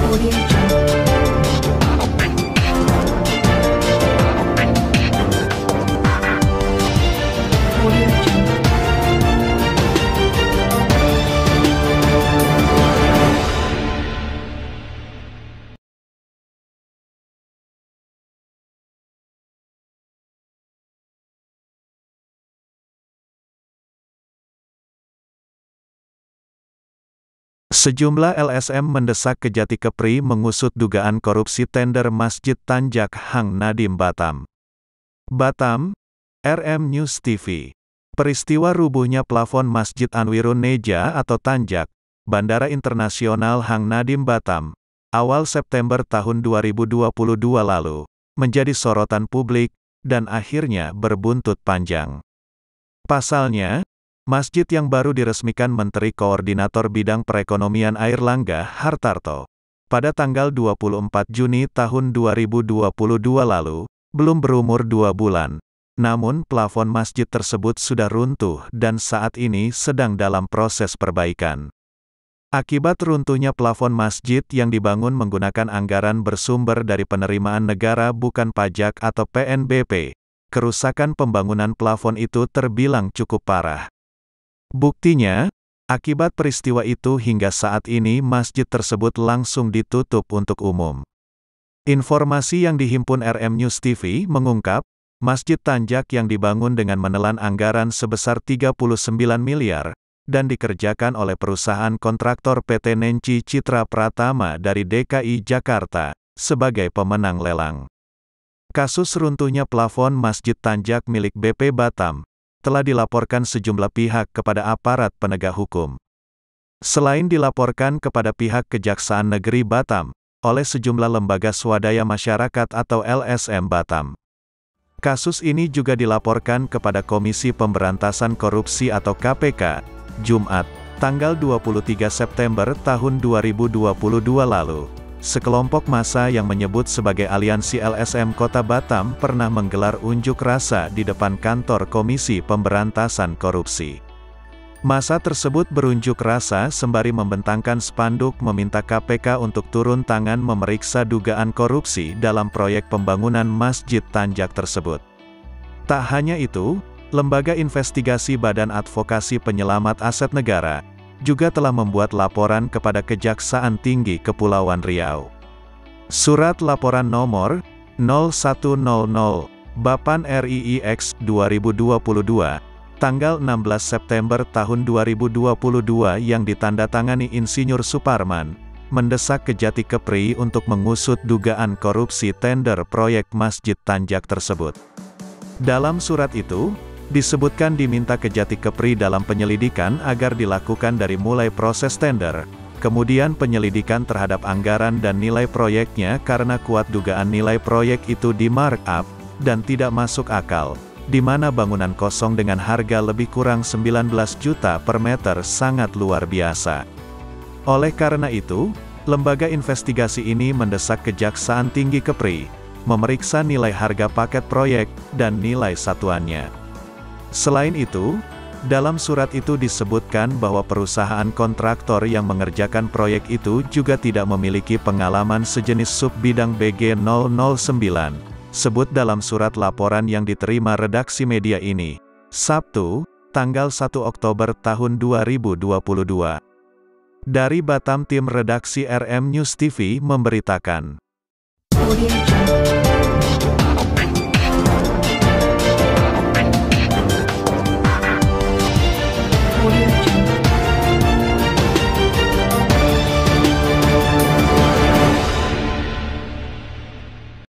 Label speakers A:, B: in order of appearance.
A: Audio Jungle. Audio Jungle.
B: Sejumlah LSM mendesak Kejati Kepri mengusut dugaan korupsi tender Masjid Tanjak Hang Nadim Batam. Batam, RM News TV. Peristiwa rubuhnya plafon Masjid Anwirun Neja atau Tanjak, Bandara Internasional Hang Nadim Batam, awal September tahun 2022 lalu, menjadi sorotan publik, dan akhirnya berbuntut panjang. Pasalnya, masjid yang baru diresmikan Menteri Koordinator Bidang Perekonomian Airlangga Hartarto pada tanggal 24 Juni tahun 2022 lalu, belum berumur 2 bulan. Namun plafon masjid tersebut sudah runtuh dan saat ini sedang dalam proses perbaikan. Akibat runtuhnya plafon masjid yang dibangun menggunakan anggaran bersumber dari penerimaan negara bukan pajak atau PNBP, kerusakan pembangunan plafon itu terbilang cukup parah. Buktinya, akibat peristiwa itu hingga saat ini masjid tersebut langsung ditutup untuk umum. Informasi yang dihimpun RM News TV mengungkap, Masjid Tanjak yang dibangun dengan menelan anggaran sebesar 39 miliar, dan dikerjakan oleh perusahaan kontraktor PT Nenci Citra Pratama dari DKI Jakarta, sebagai pemenang lelang. Kasus runtuhnya plafon Masjid Tanjak milik BP Batam, telah dilaporkan sejumlah pihak kepada aparat penegak hukum. Selain dilaporkan kepada pihak Kejaksaan Negeri Batam, oleh sejumlah lembaga swadaya masyarakat atau LSM Batam. Kasus ini juga dilaporkan kepada Komisi Pemberantasan Korupsi atau KPK, Jumat, tanggal 23 September tahun 2022 lalu. Sekelompok massa yang menyebut sebagai Aliansi LSM Kota Batam pernah menggelar unjuk rasa di depan kantor Komisi Pemberantasan Korupsi. Massa tersebut berunjuk rasa sembari membentangkan spanduk meminta KPK untuk turun tangan memeriksa dugaan korupsi dalam proyek pembangunan Masjid Tanjak tersebut. Tak hanya itu, Lembaga Investigasi Badan Advokasi Penyelamat Aset Negara juga telah membuat laporan kepada Kejaksaan Tinggi Kepulauan Riau. Surat laporan nomor 0100 Bapan RIIX 2022, tanggal 16 September tahun 2022 yang ditandatangani Insinyur Suparman, mendesak Kejati Kepri untuk mengusut dugaan korupsi tender proyek Masjid Tanjak tersebut. Dalam surat itu, disebutkan diminta Kejati Kepri dalam penyelidikan agar dilakukan dari mulai proses tender, kemudian penyelidikan terhadap anggaran dan nilai proyeknya karena kuat dugaan nilai proyek itu di markup, dan tidak masuk akal, di mana bangunan kosong dengan harga lebih kurang 19 juta per meter sangat luar biasa. Oleh karena itu, lembaga investigasi ini mendesak Kejaksaan Tinggi Kepri, memeriksa nilai harga paket proyek, dan nilai satuannya. Selain itu, dalam surat itu disebutkan bahwa perusahaan kontraktor yang mengerjakan proyek itu juga tidak memiliki pengalaman sejenis sub bidang BG 009, sebut dalam surat laporan yang diterima redaksi media ini, Sabtu, tanggal 1 Oktober tahun 2022. Dari Batam tim redaksi RM News TV memberitakan.
A: Audio Jungle.